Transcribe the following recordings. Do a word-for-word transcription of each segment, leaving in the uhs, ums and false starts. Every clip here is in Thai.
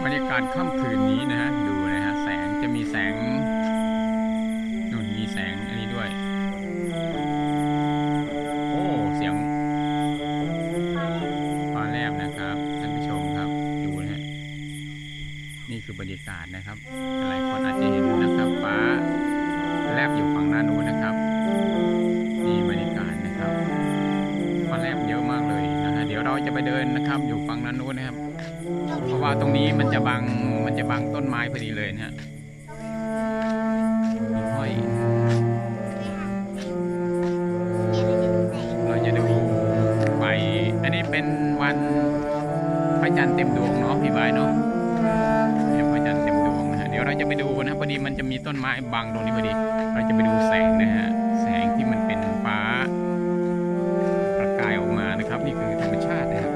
บรรยากาศค่ำคืนนี้นะฮะดูนะฮะแสงจะมีแสงนู่นมีแสงอันนี้ด้วยโอ้เสียงฟ้าแลบนะครับท่านผู้ชมครับดูนะฮะนี่คือบรรยากาศนะครับหลายคนอาจจะเห็นนะครับฟ้าแลบอยู่ฝั่งหน้านู้นนะครับนี่บรรยากาศนะครับฟ้าแลบเยอะมากเลยนะฮะเดี๋ยวเราจะไปเดินนะครับอยู่ฝั่งหน้านู้นนะครับเพราะว่าตรงนี้มันจะบังมันจะบังต้นไม้พอดีเลยนะฮะมีห้อยเราจะดูไฟอันนี้เป็นวันพระจันทร์เต็มดวงเนาะพี่บายเนาะพระจันทร์เต็มดวงนะฮะเดี๋ยวเราจะไปดูนะพอดีมันจะมีต้นไม้บังตรงนี้พอดีเราจะไปดูแสงนะฮะแสงที่มันเป็นฟ้าประกายออกมานะครับนี่คือธรรมชาตินะครับ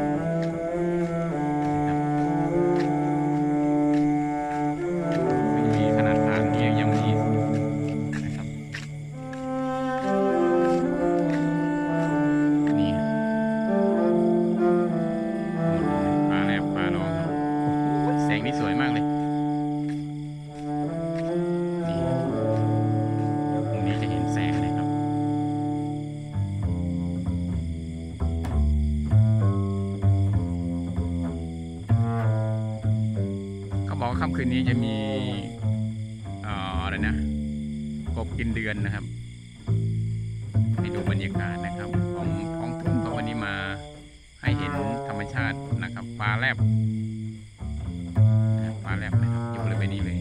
นี่สวยมากเลยนี่ตรงนี้จะเห็นแสงเลยครับเขาบอกว่าค่ำคืนนี้จะมีเอ่ออะไรนะกบกินเดือนนะครับให้ดูบรรยากาศนะครับของท้องทุ่งเขาวันนี้มาให้เห็นธรรมชาตินะครับฟ้าแลบฟ้าแลบนะครับอยู่บริเวณนี้เลย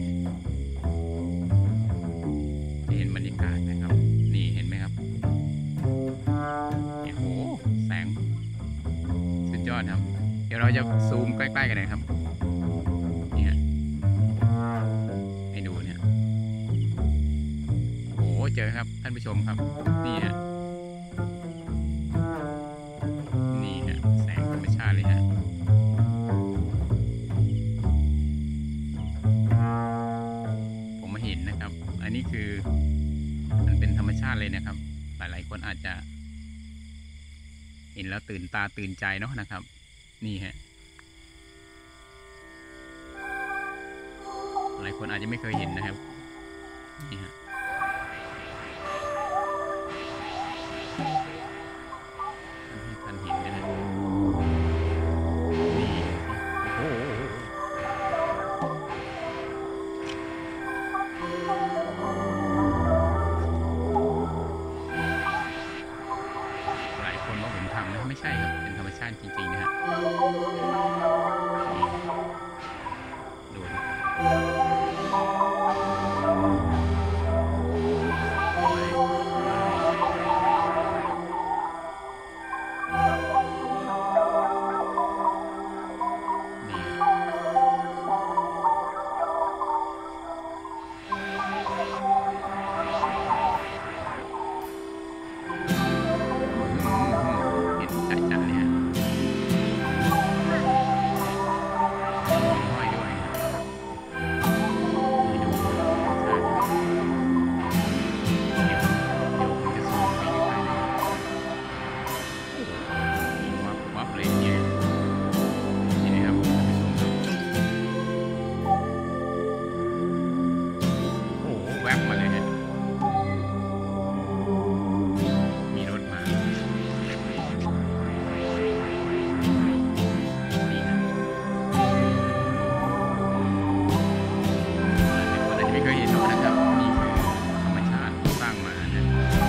จะเห็นบรรยากาศนะครับนี่เห็นไหมครับโอ้โหแสงสุดยอดครับเดี๋ยวเราจะซูมใกล้ๆกันเลยครับนี่ฮะให้ดูเนี่ยโอ้โหเจอครับท่านผู้ชมครับนี่ฮะนี่ฮะแสงธรรมชาติเลยฮะนะครับอันนี้คือมันเป็นธรรมชาติเลยนะครับหลายๆคนอาจจะเห็นแล้วตื่นตาตื่นใจเนาะนะครับนี่ฮะหลายคนอาจจะไม่เคยเห็นนะครับนี่ฮะให้ท่านเห็นนะฮะนี่โอ้โหไม่ใช่ครับเป็นธรรมชาติจริงๆนะฮะดูแวบมาเลยเนี่ยมีรถมานี่นะหลายคนอาจจะไม่เคยเห็นนะครับนี่คือธรรมชาติสร้างมานะ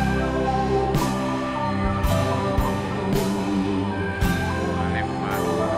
แลบฟ้า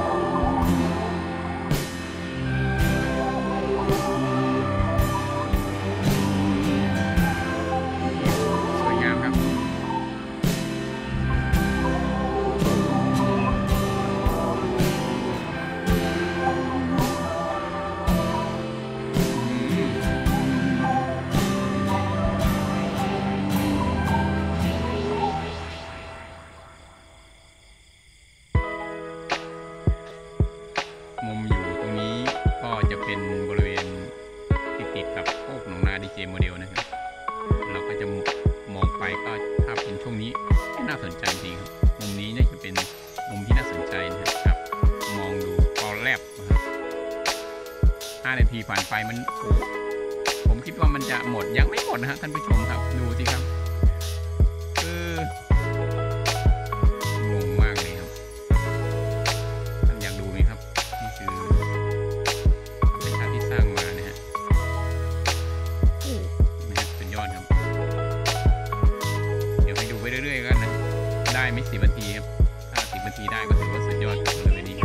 มุมอยู่ตรงนี้ก็จะเป็นบริเวณติดๆกับโคกหนองนาดีเจโมเดลนะครับเราก็จะมองไปก็ถ้าเป็นช่วงนี้น่าสนใจจริงครับมุมนี้น่าจะเป็นมุมที่น่าสนใจนะครับมองดูฟอลแลบนะครับห้านาทีผ่านไปมันผมคิดว่ามันจะหมดยังไม่หมดนะฮะท่านผู้ชมครับดูสิครับคืองงมากเลยครับท่านอยากดูไหมครับนี่คือธรรมชาติที่สร้างมานะฮะนะฮะสุดยอดครับเดี๋ยวให้ดูไปเรื่อยๆกันนะได้ไม่สิบนาทีครับถ้าสิบนาทีได้ก็ถือว่าสุดยอดเลยนี่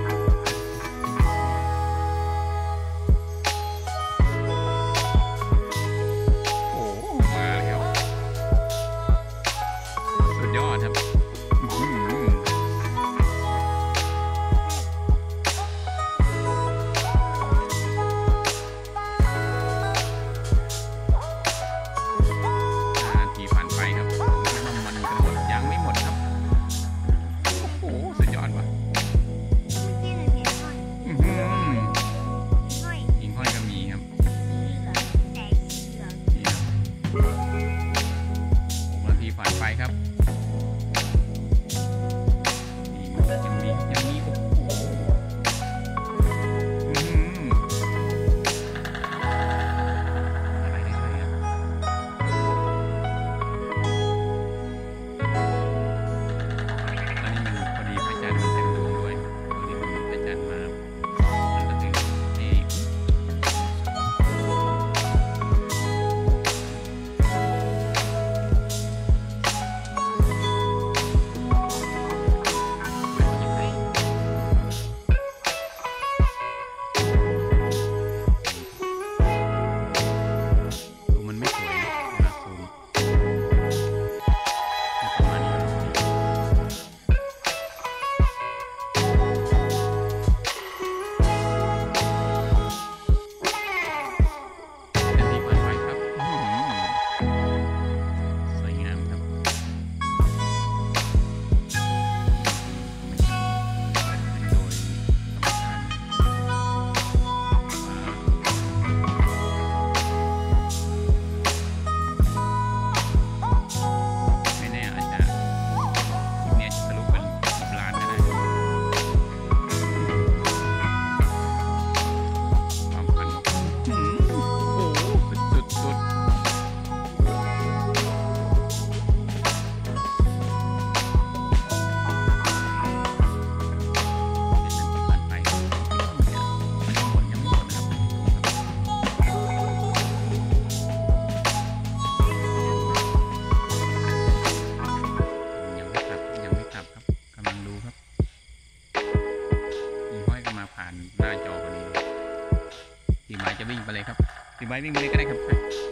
หน้าจอพอดีพี่ไม้จะวิ่งไปเลยครับพี่ไม้วิ่งไปเลยก็ได้ครับ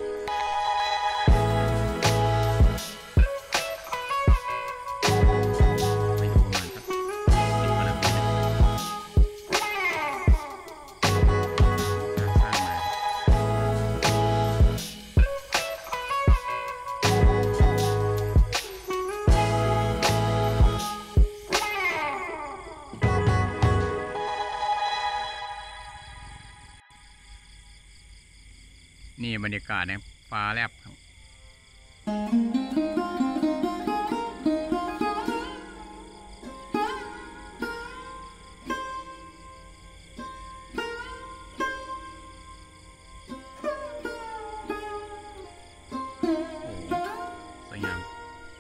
นี่บรรยากาศนะฟ้าแลบครับสวยงาม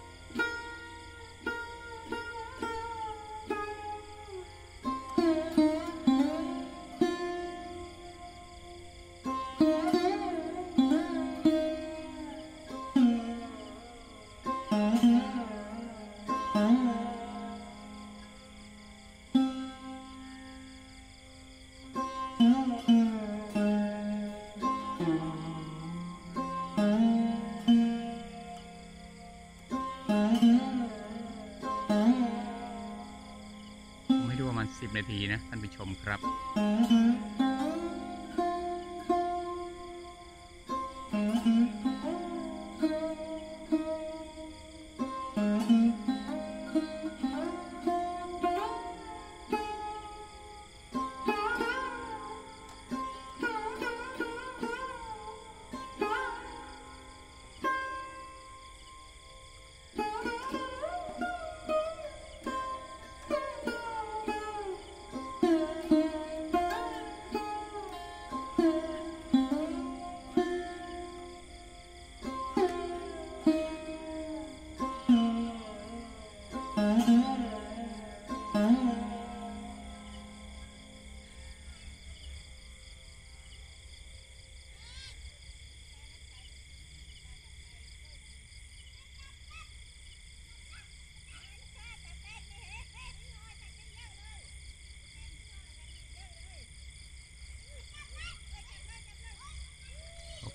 ผมให้ดูประมาณสิบนาทีนะท่านผู้ชมครับ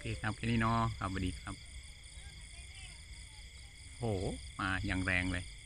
เคครับแค่นี้เนาะครับสวัสดีครับโหมาอย่างแรงเลย